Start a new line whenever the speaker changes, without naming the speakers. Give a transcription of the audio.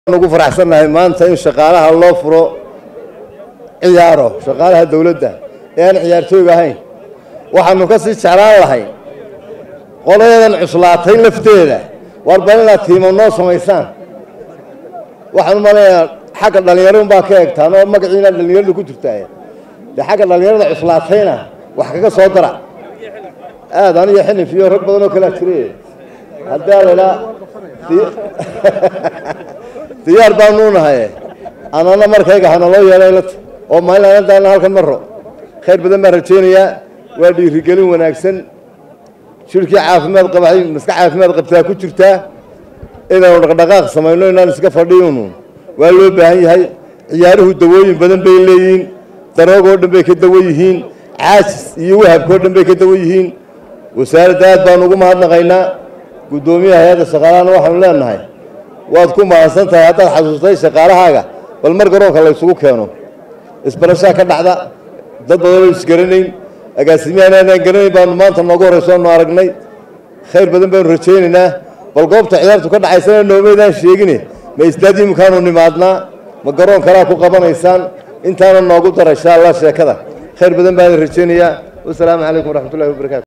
ugu faraxsanahay maanta in shaqaalaha loo furo ciyaaro shaqaalaha dawladda ee aan ciyaartooyga ahayn waxaanu ka sii jeclaan lahay qoladan cuslaatay lafteeda warbalina tiimo noo samaysaan waxaan u maleeyaa xagga dhalinyarada baa ka eegtaan oo magaciina dhalinyarada ku jirtaa xagga dhalinyarada cuslaatayna wax kaga soo dara aad aniga xilif iyo rag badan oo kala jiray hadaa la diyaar baan u nahay anana markayga hana loo yeelay oo maalintan halkan maro khayr badan ma rajeynaya waa dhiirigelin wanaagsan shirkii caafimaad qabay maskax caafimaad qabtaa ku jirta inaan dhaqdhaqaaq sameeyno inaan iska fadhiyno waa loo baahan yahay ciyaaruhu dawooyin badan bay leeyihiin daroogo dhan bay ka dawo yihiin caas iyo wahabko dhan bay ka dawo yihiin wasaaradda aad baan ugu mahadnaqaynaa gudoomiyaha hay'adda shaqaalaha waxaan leenahay waad ku mahadsan tahay haddaad xasuustay shaqaalahaaga bal mar garoonka la isugu keeno isbarashaa ka dhacda dad badan oo isgaranayn agaasimayaana aan garanayn baan maanta noogu horeyso oo aragnay khayr badan baan rajaynaynaa bal goobta ciyaartu ka dhacaysana noomeedaan sheegin ma istaadium kaanu nimaadnaa ma garoon kala ku qabanaysaan intaana noogu dara insha Allah sheekada khayr badan baan rajaynayaa wassalaamu calaykum waraxmatullaahi wabarakaatuh